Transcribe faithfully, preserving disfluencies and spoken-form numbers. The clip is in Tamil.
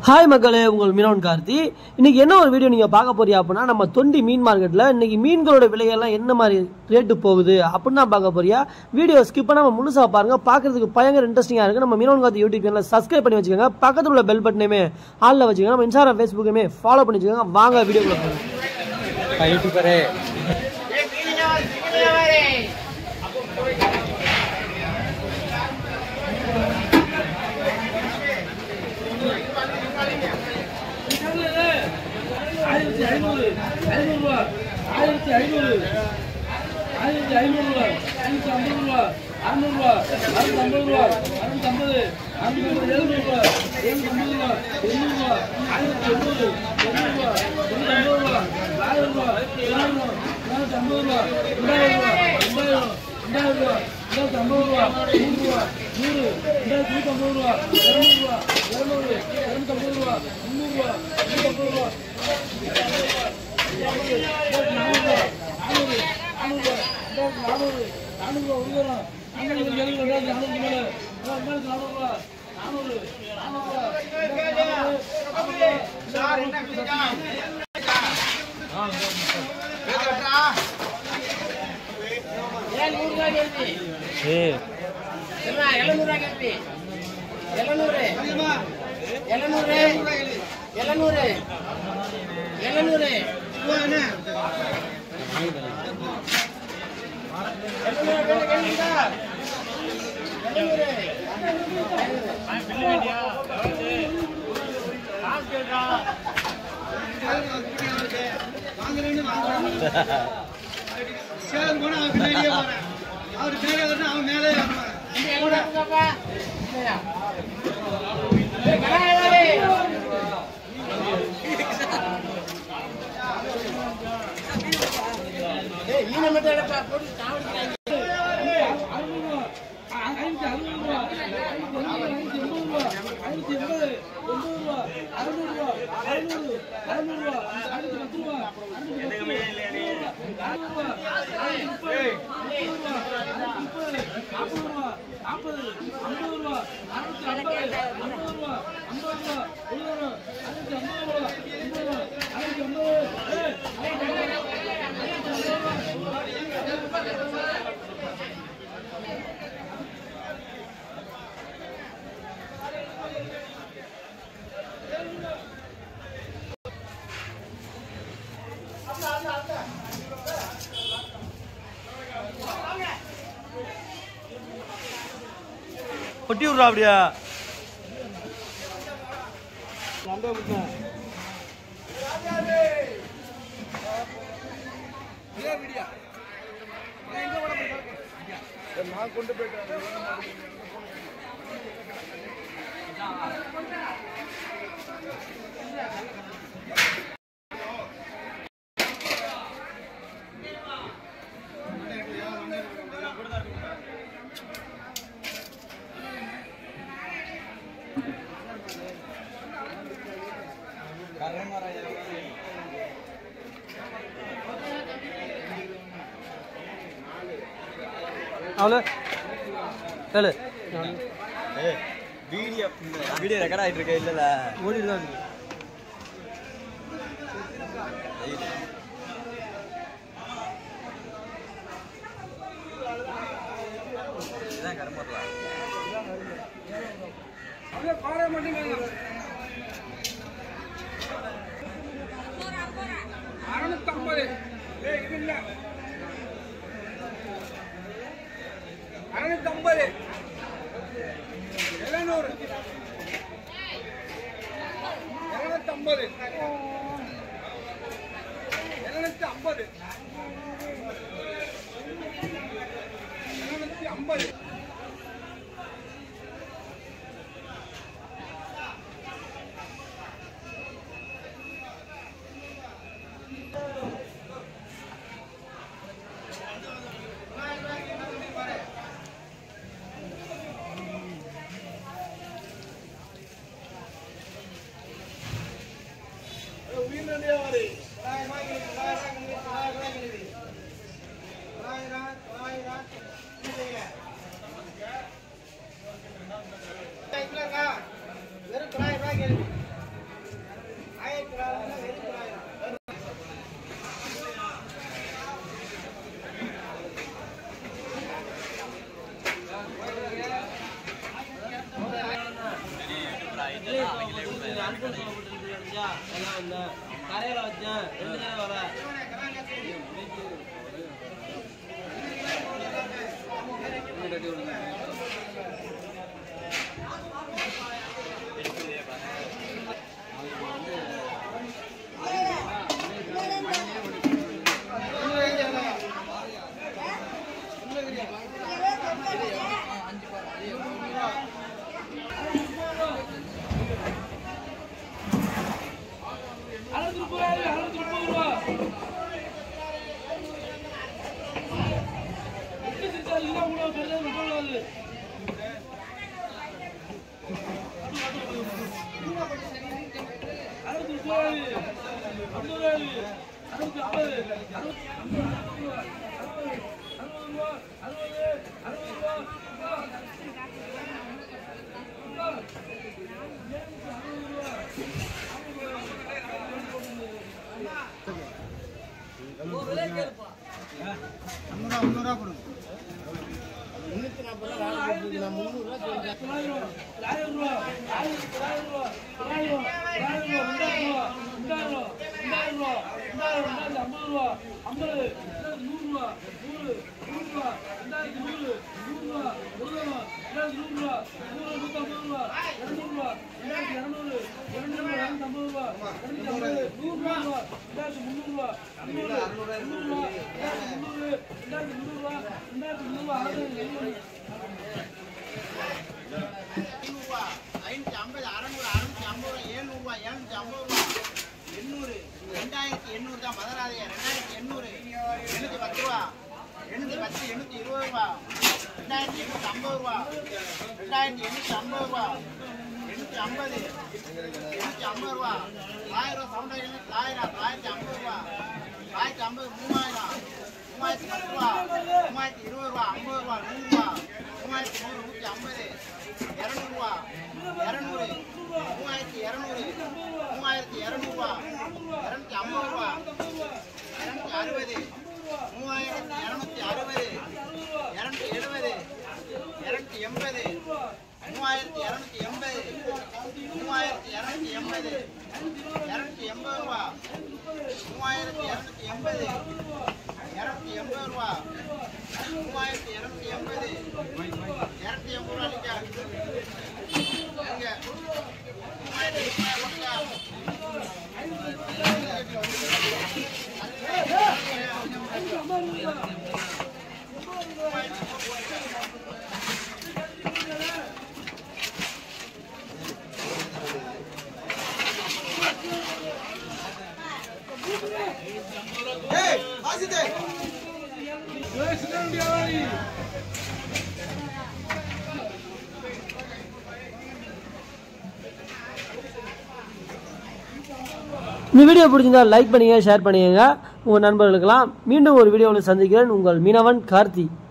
ஹாய் மக்களே, உங்கள் மீனவன் கார்த்தி. இன்னைக்கு என்ன ஒரு வீடியோ நீங்கள் பார்க்க போறியா அப்படின்னா, நம்ம தொண்டி மீன் மார்க்கெட்டில் இன்னைக்கு மீன்களோட விலையெல்லாம் என்ன மாதிரி ரேட்டு போகுது அப்படின்னு தான் பார்க்க போறியா. வீடியோ ஸ்கிப் பண்ணாமல் முழுசாக பாருங்க, பார்க்கறதுக்கு பயங்கர இன்ட்ரெஸ்டிங்காக இருக்குது. நம்ம மீனவன் கார்த்தி யூடியூப் சேனலில் சப்ஸ்கிரைப் பண்ணி வச்சுக்கோங்க, பக்கத்தில் உள்ள பெல் பட்டனையுமே ஆளில் வச்சுக்கோங்க, நம்ம இன்ஸ்டாகிராம் ஃபேஸ்புக்குமே ஃபாலோ பண்ணி வச்சுக்கோங்க. வாங்க வீடியோக்குள்ள போகிறோம். யூடியூபரே ஆயிரத்தி ஐநூறு ஐநூறு ரூபா ஆயிரத்தி ஐநூறு ஆயிரத்தி ஐநூறு ரூபா ஐநூற்றி ஐம்பது ரூபா அறுநூறு ரூபா அறுநூத்தி ஐம்பது ரூபா அறுநூத்தி ஐம்பது அறுநூத்தி ஐம்பது எழுநூறு ரூபா எழுநூத்தி ஐம்பது ரூபா எண்ணூறு ரூபா ஆயிரத்தி எண்ணூறு எண்ணூறு ரூபா எண்ணூத்தி ஐம்பது ரூபா ஆயிரம் ரூபா இரநூறு ரூபா நானூற்றி ஐம்பது ரூபா ரெண்டாயிரம் ரூபா ரெண்டாயிரம் ரெண்டாயிரம் ரூபா ரெண்டாயிரத்தி ஐம்பது ரூபா நூறு ரூபா நூறு ரெண்டாயிரத்தி நூற்றி ஐம்பது ரூபா இரநூறு ரூபா இரநூறு இரநூத்தி ஐம்பது ரூபா முந்நூறு ரூபா நூற்றி ஐம்பது ரூபா கொட்டி விடுறா அப்படியா நான் கொண்டு போயிட்டேன். அவ்வளோ சொல்லு. வீடியோ வீடியோ ரெக்கார்ட் ஆகிட்டு இருக்க இல்லைல்ல, ஓடிட்டு தான் இருக்கு. அறுநூத்தி ஐம்பது அறுநூத்தி ஐம்பது எழுநூறு எழுநூத்தி ஐம்பது எழுநூத்தி ஐம்பது எழுநூத்தி ஐம்பது கரையில வச்சேன் ரெண்டு தடவை வர ரெண்டாயிரத்தி எண்ணூறு தான் மதராதையா ரெண்டாயிரத்தி எண்ணூறு எண்ணூத்தி பத்து ரூபா எண்ணூத்தி பத்து எண்ணூத்தி இருபது ரூபா ரெண்டாயிரத்தி எண்ணூத்தி ஐம்பது ரூபா ரெண்டாயிரத்தி எண்ணூத்தி ஐம்பது ரூபா எண்ணூத்தி ஐம்பது எண்ணூத்தி ஐம்பது ரூபா ஆயிரம் ரூபா சவுண்ட் ஆயிரம் ஆயிரத்தி ஐம்பது ரூபா ஆயிரத்தி ஐம்பது மூவாயிரம் மூவாயிரத்தி பத்து ரூபா மூவாயிரத்தி இருபது ரூபா ஐம்பது ரூபா நூறு ரூபா மூவாயிரத்தி நூறு நூத்தி ஐம்பது இருநூறு ரூபா இருநூறு மூவாயிரத்தி இருநூறு மூவாயிரத்தி இருநூறுவா இருநூத்தி ஐம்பது ரூபா இருநூத்தி அறுபது மூவாயிரத்தி இருநூத்தி அறுபது இருநூத்தி எழுபது இருநூத்தி எண்பது மூவாயிரத்தி இருநூத்தி எண்பது மூவாயிரத்தி இருநூத்தி எண்பது இருநூத்தி எண்பது ரூபா மூவாயிரத்தி இருநூத்தி எண்பது இருநூத்தி எண்பது ரூபா மூவாயிரத்தி இருநூத்தி எண்பது இருநூத்தி எண்பது ரூபா இல்லையா Hey, how's it there? Let's go, Diawari. இந்த வீடியோ பிடிச்சிருந்தா லைக் பண்ணுங்க, ஷேர் பண்ணுங்க உங்கள் நண்பர்களுக்கெல்லாம். மீண்டும் ஒரு வீடியோவில் சந்திக்கிறேன். உங்கள் மீனவன் கார்த்தி.